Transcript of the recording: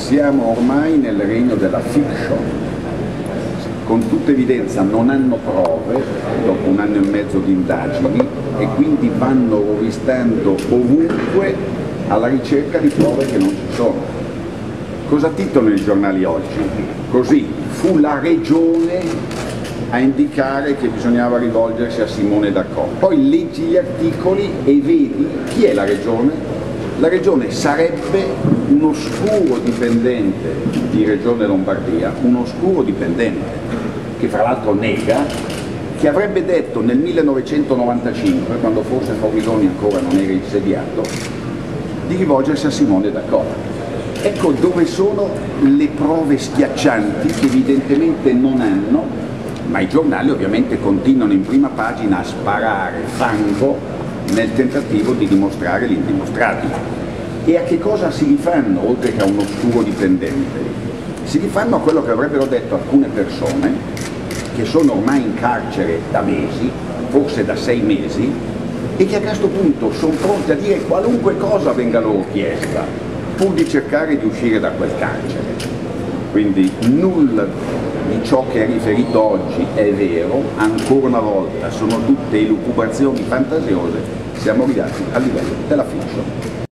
Siamo ormai nel regno della fiction, con tutta evidenza non hanno prove dopo un anno e mezzo di indagini e quindi vanno rovistando ovunque alla ricerca di prove che non ci sono. Cosa titolano i giornali oggi? Così, fu la regione a indicare che bisognava rivolgersi a Simone D'Acco. Poi leggi gli articoli e vedi chi è la regione. La regione sarebbe un oscuro dipendente di Regione Lombardia, un oscuro dipendente che fra l'altro nega, che avrebbe detto nel 1995, quando forse Forlidoni ancora non era insediato, di rivolgersi a Simone D'Acco. Ecco dove sono le prove schiaccianti che evidentemente non hanno, ma i giornali ovviamente continuano in prima pagina a sparare fango nel tentativo di dimostrare l'indimostrabile. E a che cosa si rifanno, oltre che a un oscuro dipendente? Si rifanno a quello che avrebbero detto alcune persone, che sono ormai in carcere da mesi, forse da 6 mesi, e che a questo punto sono pronti a dire qualunque cosa venga loro chiesta, pur di cercare di uscire da quel carcere. Quindi nulla di ciò che è riferito oggi è vero, ancora una volta sono tutte elucubrazioni fantasiose, siamo arrivati al livello della fiction.